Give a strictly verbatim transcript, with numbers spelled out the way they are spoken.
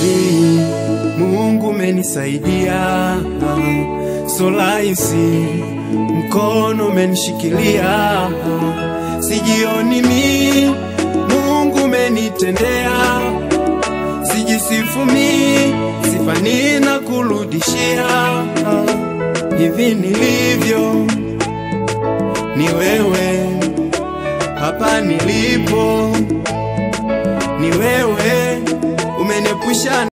hivi, Mungu umenisaidia, so rahisi, mkono umenishikilia, sijioni mimi, Mungu umenitendea, sijisifu mimi, sifa nina kurudishia, hivi nilivyo ni wewe, hapa nilipo ni wewe, umenepusha